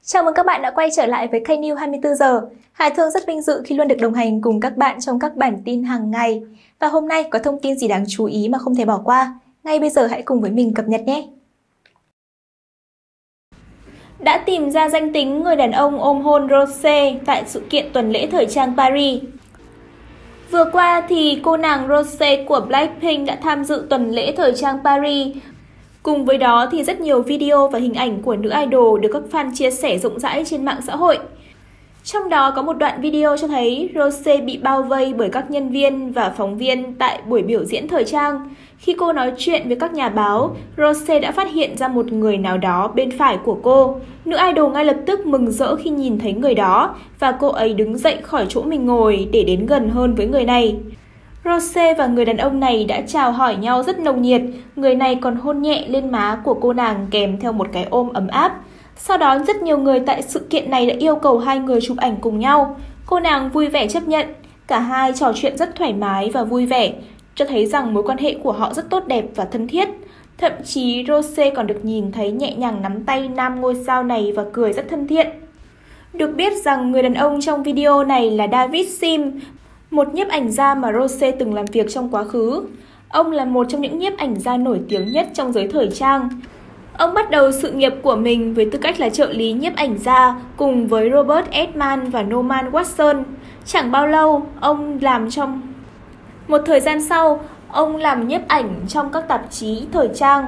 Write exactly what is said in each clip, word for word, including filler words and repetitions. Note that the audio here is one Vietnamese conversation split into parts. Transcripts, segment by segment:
Chào mừng các bạn đã quay trở lại với kênh News hai mươi tư giờ. Hải Thương rất vinh dự khi luôn được đồng hành cùng các bạn trong các bản tin hàng ngày. Và hôm nay có thông tin gì đáng chú ý mà không thể bỏ qua? Ngay bây giờ hãy cùng với mình cập nhật nhé! Đã tìm ra danh tính người đàn ông ôm hôn Rosé tại sự kiện tuần lễ thời trang Paris. Vừa qua thì cô nàng Rosé của Blackpink đã tham dự tuần lễ thời trang Paris. Cùng với đó thì rất nhiều video và hình ảnh của nữ idol được các fan chia sẻ rộng rãi trên mạng xã hội. Trong đó có một đoạn video cho thấy Rosé bị bao vây bởi các nhân viên và phóng viên tại buổi biểu diễn thời trang. Khi cô nói chuyện với các nhà báo, Rosé đã phát hiện ra một người nào đó bên phải của cô. Nữ idol ngay lập tức mừng rỡ khi nhìn thấy người đó và cô ấy đứng dậy khỏi chỗ mình ngồi để đến gần hơn với người này. Rosé và người đàn ông này đã chào hỏi nhau rất nồng nhiệt, người này còn hôn nhẹ lên má của cô nàng kèm theo một cái ôm ấm áp. Sau đó rất nhiều người tại sự kiện này đã yêu cầu hai người chụp ảnh cùng nhau. Cô nàng vui vẻ chấp nhận, cả hai trò chuyện rất thoải mái và vui vẻ, cho thấy rằng mối quan hệ của họ rất tốt đẹp và thân thiết. Thậm chí Rosé còn được nhìn thấy nhẹ nhàng nắm tay nam ngôi sao này và cười rất thân thiện. Được biết rằng người đàn ông trong video này là David Sim, một nhiếp ảnh gia mà Rosé từng làm việc trong quá khứ. Ông là một trong những nhiếp ảnh gia nổi tiếng nhất trong giới thời trang. Ông bắt đầu sự nghiệp của mình với tư cách là trợ lý nhiếp ảnh gia cùng với Robert Edman và Norman Watson. Chẳng bao lâu, ông làm trong... Một thời gian sau, ông làm nhiếp ảnh trong các tạp chí thời trang.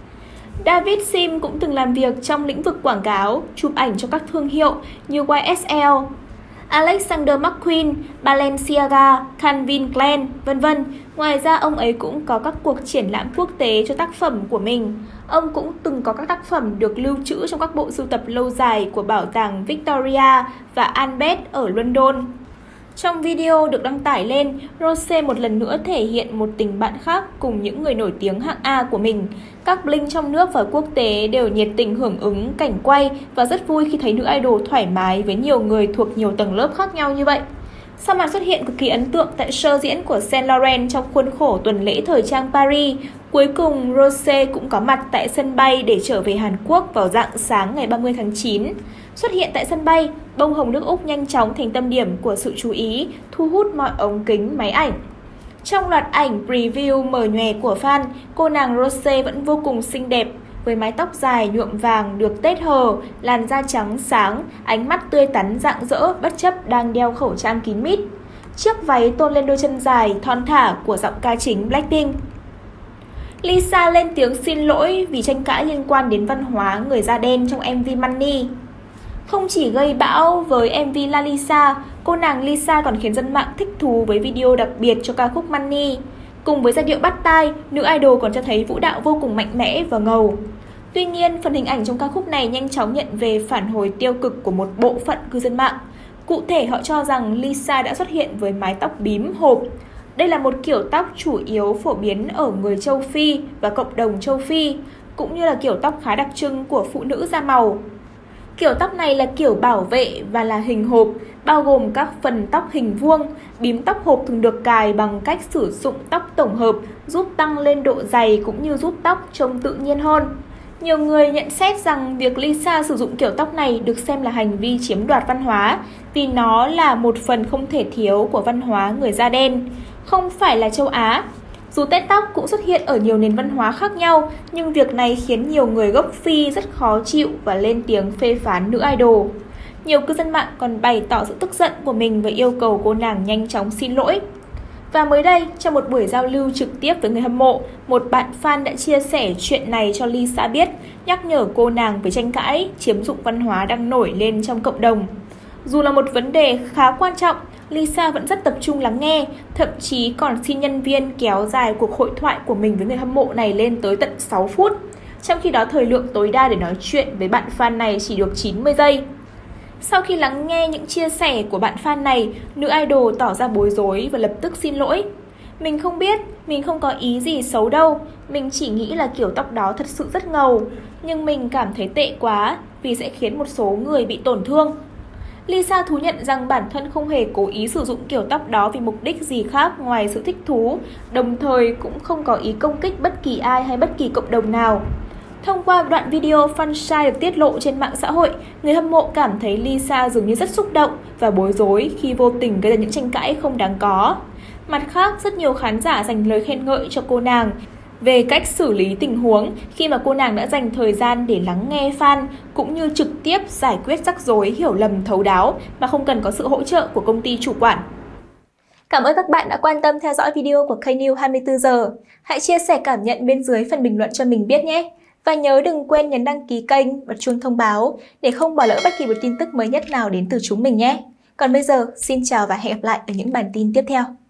David Sim cũng từng làm việc trong lĩnh vực quảng cáo, chụp ảnh cho các thương hiệu như Y S L, Alexander McQueen, Balenciaga, Calvin Klein, vân vân. Ngoài ra, ông ấy cũng có các cuộc triển lãm quốc tế cho tác phẩm của mình. Ông cũng từng có các tác phẩm được lưu trữ trong các bộ sưu tập lâu dài của bảo tàng Victoria và Albert ở London. Trong video được đăng tải lên, Rosé một lần nữa thể hiện một tình bạn khác cùng những người nổi tiếng hạng A của mình. Các bling trong nước và quốc tế đều nhiệt tình hưởng ứng cảnh quay và rất vui khi thấy nữ idol thoải mái với nhiều người thuộc nhiều tầng lớp khác nhau như vậy. Sau màn xuất hiện cực kỳ ấn tượng tại show diễn của Saint Laurent trong khuôn khổ tuần lễ thời trang Paris, cuối cùng Rosé cũng có mặt tại sân bay để trở về Hàn Quốc vào rạng sáng ngày ba mươi tháng chín. Xuất hiện tại sân bay, bông hồng nước Úc nhanh chóng thành tâm điểm của sự chú ý, thu hút mọi ống kính máy ảnh. Trong loạt ảnh preview mờ nhòe của fan, cô nàng Rosé vẫn vô cùng xinh đẹp, với mái tóc dài nhuộm vàng được tết hờ, làn da trắng sáng, ánh mắt tươi tắn rạng rỡ bất chấp đang đeo khẩu trang kín mít. Chiếc váy tôn lên đôi chân dài, thon thả của giọng ca chính Blackpink. Lisa lên tiếng xin lỗi vì tranh cãi liên quan đến văn hóa người da đen trong em vê Money. Không chỉ gây bão với em vê La Lisa, cô nàng Lisa còn khiến dân mạng thích thú với video đặc biệt cho ca khúc Money. Cùng với giai điệu bắt tai, nữ idol còn cho thấy vũ đạo vô cùng mạnh mẽ và ngầu. Tuy nhiên, phần hình ảnh trong ca khúc này nhanh chóng nhận về phản hồi tiêu cực của một bộ phận cư dân mạng. Cụ thể, họ cho rằng Lisa đã xuất hiện với mái tóc bím hộp. Đây là một kiểu tóc chủ yếu phổ biến ở người châu Phi và cộng đồng châu Phi, cũng như là kiểu tóc khá đặc trưng của phụ nữ da màu. Kiểu tóc này là kiểu bảo vệ và là hình hộp, bao gồm các phần tóc hình vuông. Bím tóc hộp thường được cài bằng cách sử dụng tóc tổng hợp, giúp tăng lên độ dày cũng như giúp tóc trông tự nhiên hơn. Nhiều người nhận xét rằng việc Lisa sử dụng kiểu tóc này được xem là hành vi chiếm đoạt văn hóa, vì nó là một phần không thể thiếu của văn hóa người da đen, không phải là châu Á. Dù tết tóc cũng xuất hiện ở nhiều nền văn hóa khác nhau, nhưng việc này khiến nhiều người gốc Phi rất khó chịu và lên tiếng phê phán nữ idol. Nhiều cư dân mạng còn bày tỏ sự tức giận của mình và yêu cầu cô nàng nhanh chóng xin lỗi. Và mới đây, trong một buổi giao lưu trực tiếp với người hâm mộ, một bạn fan đã chia sẻ chuyện này cho Lisa biết, nhắc nhở cô nàng về tranh cãi, chiếm dụng văn hóa đang nổi lên trong cộng đồng. Dù là một vấn đề khá quan trọng, Lisa vẫn rất tập trung lắng nghe, thậm chí còn xin nhân viên kéo dài cuộc hội thoại của mình với người hâm mộ này lên tới tận sáu phút. Trong khi đó, thời lượng tối đa để nói chuyện với bạn fan này chỉ được chín mươi giây. Sau khi lắng nghe những chia sẻ của bạn fan này, nữ idol tỏ ra bối rối và lập tức xin lỗi. Mình không biết, mình không có ý gì xấu đâu, mình chỉ nghĩ là kiểu tóc đó thật sự rất ngầu, nhưng mình cảm thấy tệ quá vì sẽ khiến một số người bị tổn thương. Lisa thú nhận rằng bản thân không hề cố ý sử dụng kiểu tóc đó vì mục đích gì khác ngoài sự thích thú, đồng thời cũng không có ý công kích bất kỳ ai hay bất kỳ cộng đồng nào. Thông qua đoạn video fansite được tiết lộ trên mạng xã hội, người hâm mộ cảm thấy Lisa dường như rất xúc động và bối rối khi vô tình gây ra những tranh cãi không đáng có. Mặt khác, rất nhiều khán giả dành lời khen ngợi cho cô nàng về cách xử lý tình huống khi mà cô nàng đã dành thời gian để lắng nghe fan cũng như trực tiếp giải quyết rắc rối hiểu lầm thấu đáo mà không cần có sự hỗ trợ của công ty chủ quản. Cảm ơn các bạn đã quan tâm theo dõi video của K-News hai mươi tư giờ. Hãy chia sẻ cảm nhận bên dưới phần bình luận cho mình biết nhé! Và nhớ đừng quên nhấn đăng ký kênh, bật chuông thông báo để không bỏ lỡ bất kỳ một tin tức mới nhất nào đến từ chúng mình nhé! Còn bây giờ, xin chào và hẹn gặp lại ở những bản tin tiếp theo!